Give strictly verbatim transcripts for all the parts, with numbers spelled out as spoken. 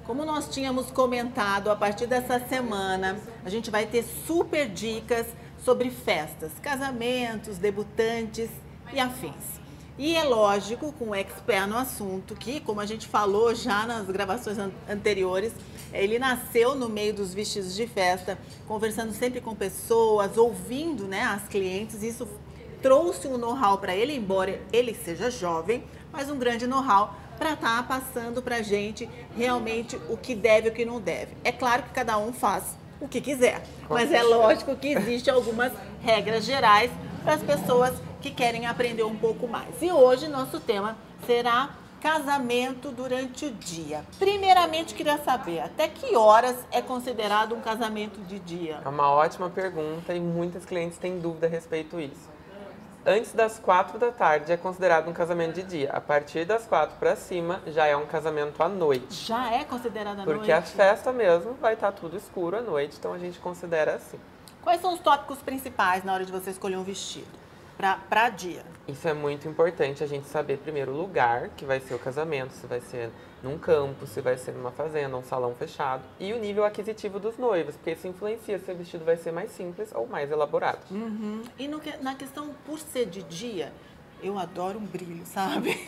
Como nós tínhamos comentado, a partir dessa semana a gente vai ter super dicas sobre festas, casamentos, debutantes e afins. E é lógico, com o expert no assunto, que, como a gente falou já nas gravações anteriores, ele nasceu no meio dos vestidos de festa, conversando sempre com pessoas, ouvindo, né, as clientes. Isso trouxe um know-how para ele, embora ele seja jovem, mas um grande know-how para estar passando para a gente realmente o que deve e o que não deve. É claro que cada um faz o que quiser, mas é lógico que existem algumas regras gerais para as pessoas que querem aprender um pouco mais. E hoje nosso tema será casamento durante o dia. Primeiramente, queria saber até que horas é considerado um casamento de dia? É uma ótima pergunta e muitas clientes têm dúvida a respeito disso. Antes das quatro da tarde é considerado um casamento de dia. A partir das quatro para cima já é um casamento à noite. Já é considerado à noite? Porque a festa mesmo vai estar tudo escuro à noite, então a gente considera assim. Quais são os tópicos principais na hora de você escolher um vestido para dia? Isso é muito importante a gente saber primeiro o lugar que vai ser o casamento, se vai ser num campo, se vai ser numa fazenda, um salão fechado, e o nível aquisitivo dos noivos, porque isso influencia se o vestido vai ser mais simples ou mais elaborado. Uhum. E no que, na questão, por ser de dia, eu adoro um brilho, sabe?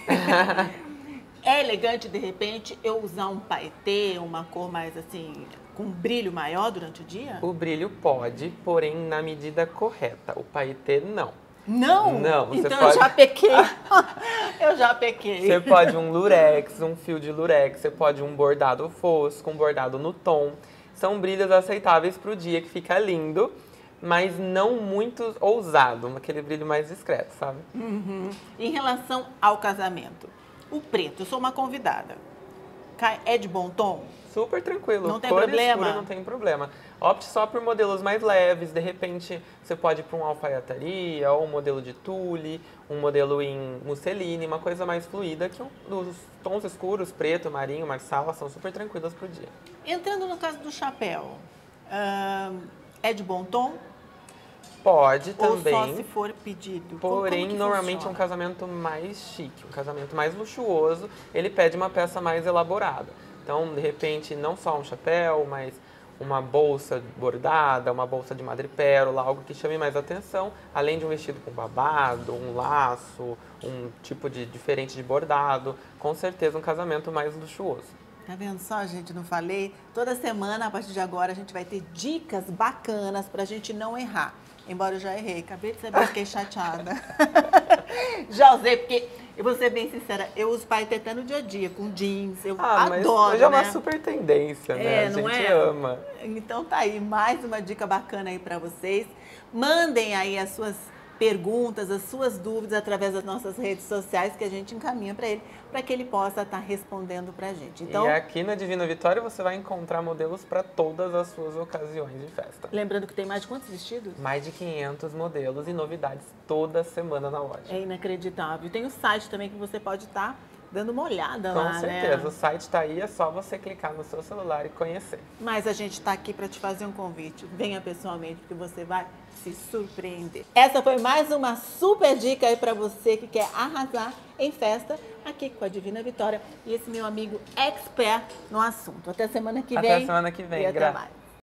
É elegante, de repente, eu usar um paetê, uma cor mais assim, com um brilho maior durante o dia? O brilho pode, porém na medida correta. O paetê não. Não? Não, você então pode... eu já pequei. Eu já pequei. Você pode um lurex, um fio de lurex, você pode um bordado fosco, um bordado no tom. São brilhos aceitáveis para o dia, que fica lindo, mas não muito ousado, aquele brilho mais discreto, sabe? Uhum. Em relação ao casamento, o preto, eu sou uma convidada. É de bom tom? Super tranquilo. Não tem Cor problema? Escura, não tem problema. Opte só por modelos mais leves. De repente, você pode ir para um alfaiataria, ou um modelo de tule, um modelo em musseline, uma coisa mais fluida, que os tons escuros, preto, marinho, marsala, são super tranquilos para o dia. Entrando no caso do chapéu, hum, é de bom tom? Pode também. Ou só se for pedido? Porém, como, como normalmente funciona? é um casamento mais chique, um casamento mais luxuoso, ele pede uma peça mais elaborada. Então, de repente, não só um chapéu, mas uma bolsa bordada, uma bolsa de madrepérola, algo que chame mais atenção, além de um vestido com babado, um laço, um tipo de diferente de bordado, com certeza um casamento mais luxuoso. Tá vendo só, gente? Não falei? Toda semana, a partir de agora, a gente vai ter dicas bacanas pra gente não errar. Embora eu já errei, acabei de saber, fiquei chateada. Já usei, porque, eu vou ser bem sincera, eu uso paetê no dia a dia, com jeans, eu ah, adoro, mas hoje é uma né? super tendência, né? É, A não gente é? ama. Então tá aí, mais uma dica bacana aí pra vocês. Mandem aí as suas perguntas, as suas dúvidas através das nossas redes sociais que a gente encaminha para ele, para que ele possa estar respondendo pra gente. Então, e aqui na Divina Vitória você vai encontrar modelos para todas as suas ocasiões de festa. lembrando que tem mais de quantos vestidos? Mais de quinhentos modelos e novidades toda semana na loja. É inacreditável. Tem o site também que você pode estar dando uma olhada Com lá, certeza, né? o site está aí, é só você clicar no seu celular e conhecer. Mas a gente está aqui para te fazer um convite. Venha pessoalmente, porque você vai se surpreender. Essa foi mais uma super dica aí para você que quer arrasar em festa aqui com a Divina Vitória e esse meu amigo expert no assunto. Até semana que vem. Até semana que vem, e até Gra. mais.